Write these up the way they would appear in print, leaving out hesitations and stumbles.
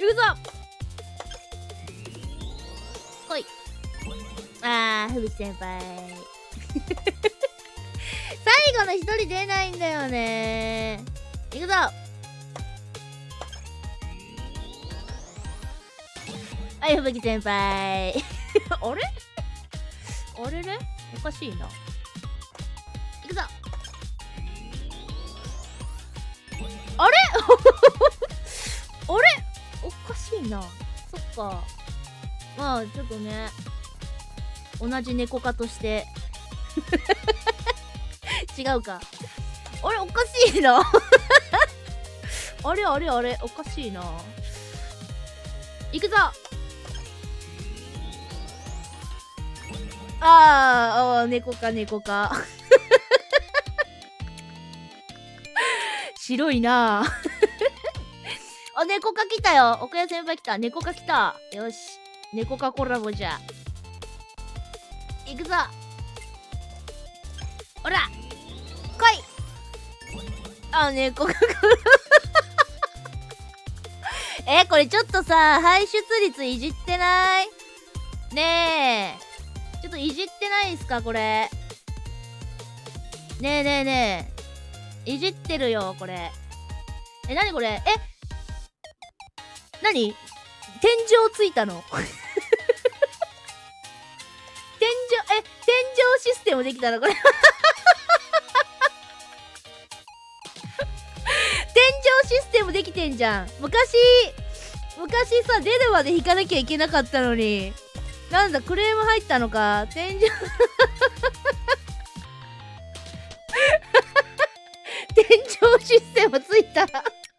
くぞ。来い。あー、ふぶき先輩。最後の一人出ないんだよね。いくぞ。はい、ふぶき先輩。あれあれれおかしいな。いくぞ。あれあれおかしいな。そっか。まあ、ちょっとね、同じ猫科として。違うか。あれおかしいな。あれあれあれおかしいな。いくぞ。あー、猫か猫か。白いな。あ、猫か来たよ。奥谷先輩来た。猫か来た。よし。猫かコラボじゃ。いくぞ。ほら。来い。あ、猫かコラボ。これちょっとさ、排出率いじってない？ねえ。ちょっといじってないっすかこれ。ねえねえねえ。いじってるよ、これ。なにこれ？なに？天井ついたの？天井システムできたのこれ。天井システムできてんじゃん。昔さ、出るまで引かなきゃいけなかったのに。なんだ、クレーム入ったのか。天井天井システムついた。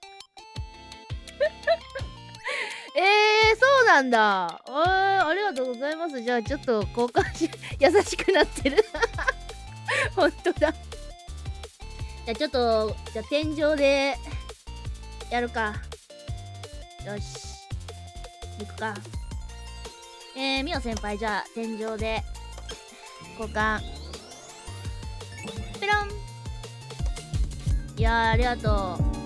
そうなんだ。ありがとうございます。じゃあちょっと交換し、優しくなってる。ほんとだ。じゃあちょっと、じゃあ天井で、やるか。よし。行くか。みお先輩、じゃあ天井で、交換。ペロン。いやー、ありがとう。